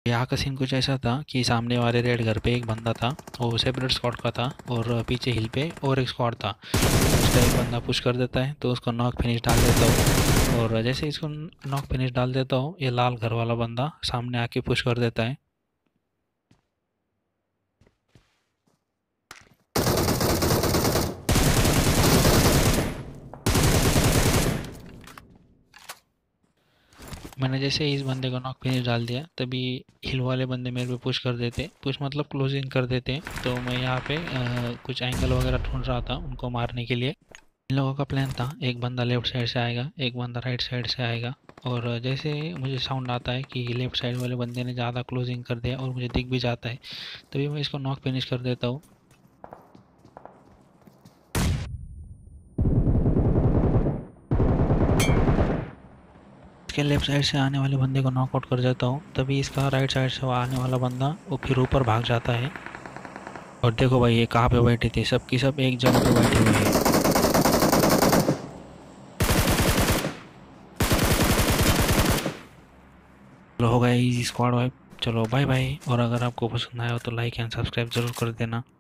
यहाँ का सीन कुछ ऐसा था कि सामने वाले रेड घर पे एक बंदा था। वो सेपरेट स्क्वाड का था और पीछे हिल पे और एक स्क्वाड था। उसका एक बंदा पुश कर देता है तो उसको नॉक फिनिश डाल देता हूँ, और जैसे इसको नॉक फिनिश डाल देता हूँ ये लाल घर वाला बंदा सामने आके पुश कर देता है। मैंने जैसे ही इस बंदे को नॉक फिनिश डाल दिया तभी हिल वाले बंदे मेरे पे पुश कर देते, पुश मतलब क्लोजिंग कर देते। तो मैं यहाँ पे कुछ एंगल वगैरह ढूंढ रहा था उनको मारने के लिए। इन लोगों का प्लान था एक बंदा लेफ्ट साइड से आएगा एक बंदा राइट साइड से आएगा, और जैसे मुझे साउंड आता है कि लेफ्ट साइड वाले बंदे ने ज़्यादा क्लोजिंग कर दिया और मुझे दिख भी जाता है, तभी मैं इसको नॉक फिनिश कर देता हूँ। इसके लेफ्ट साइड से आने वाले बंदे को नॉकआउट कर देता हूँ, तभी इसका राइट साइड से आने वाला बंदा वो फिर ऊपर भाग जाता है। और देखो भाई ये कहाँ पे बैठे थे, सब की सब एक जगह पे बैठे हुए हैं। चलो हो गया इजी स्क्वाड वाइप। चलो बाय बाय, और अगर आपको पसंद आया हो तो लाइक एंड सब्सक्राइब जरूर कर देना।